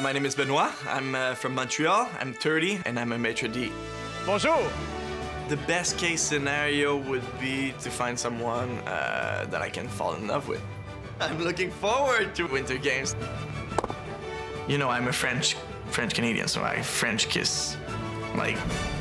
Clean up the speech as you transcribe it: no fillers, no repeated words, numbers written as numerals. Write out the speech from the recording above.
My name is Benoit. I'm from Montreal. I'm 30 and I'm a maitre d'. Bonjour! The best case scenario would be to find someone that I can fall in love with. I'm looking forward to Winter Games. You know, I'm a French Canadian, so I French kiss like